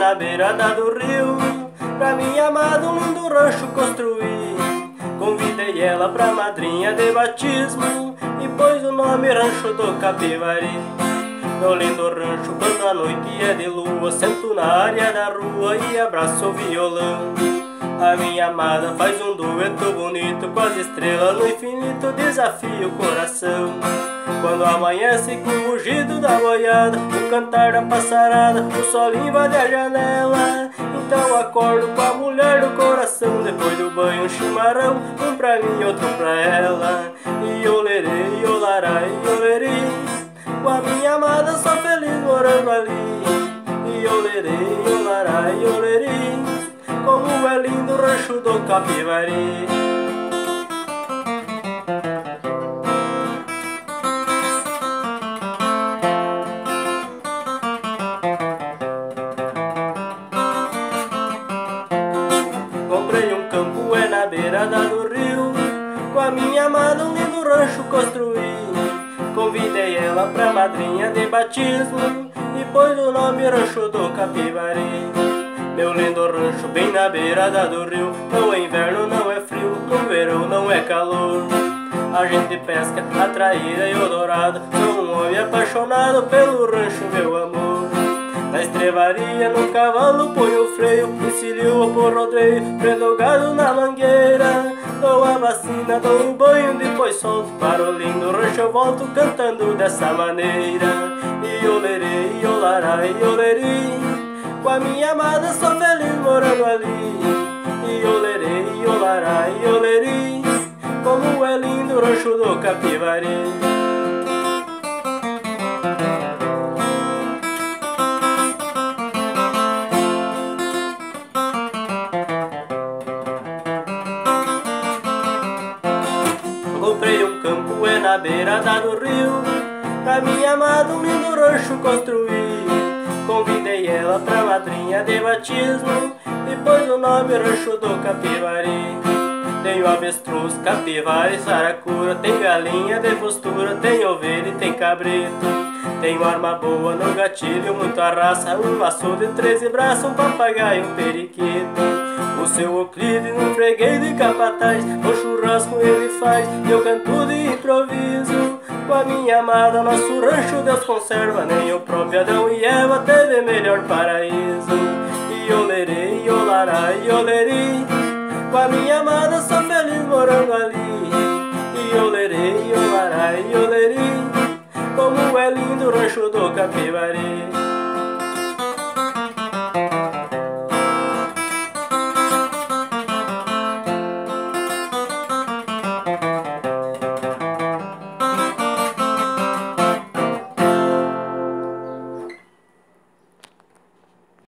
na beirada do rio. Pra minha amada um lindo rancho construí. Convidei ela pra madrinha de batismo e pôs o nome Rancho do Capivari. Meu lindo rancho, quando a noite é de lua, sento na área da rua e abraço o violão. A minha amada faz um dueto bonito com as estrelas no infinito, desafia o coração. Quando amanhece com o mugido da boiada, o cantar da passarada, o sol invade a janela. Então acordo com a mulher do coração, depois do banho um chimarrão, um pra mim, outro pra ela. Iolerê, iolará, iolerê, com a minha amada sou feliz morando ali. Iolerê, iolará, iolerê, como é lindo o rancho do Capivari. Comprei um campo na beirada do rio, com a minha amada um lindo rancho construí. Convidei ela pra madrinha de batismo e pôs o nome Rancho do Capivari. Meu lindo rancho bem na beirada do rio, não é inverno, não é frio, no verão não é calor. A gente pesca a traíra e o dourado, sou um homem apaixonado pelo rancho, meu amor. Na estrevaria, no cavalo, ponho o freio, encilho por rodeio, prendo o gado na mangueira. Dou a vacina, dou o banho, depois solto, para o lindo rancho eu volto cantando dessa maneira. Iolerê, iolará, iolerê, com a minha amada sou feliz morando ali. Iolerê, iolará, iolerê, como é lindo o rancho do Capivari. Comprei um campo na beirada do rio, pra minha amada um lindo rancho construí. Convidei ela pra madrinha de batismo e pôs o nome Rancho do Capivari. Tenho avestruz, capivara e saracura, tem galinha de postura, tem ovelha e tem cabrito. Tenho arma boa no gatilho, muita raça, um açude, 13 braços, um papagaio e um periquito. O seu Euclides num freguês de capataz, o churrasco ele faz, eu canto de improviso. Com a minha amada nosso rancho Deus conserva, nem o próprio Adão e Eva teve melhor paraíso. Iolerê, iolará, iolerê, com a minha amada sou feliz morando ali. Iolerê, iolará, iolerê, como é lindo o rancho do Capivari.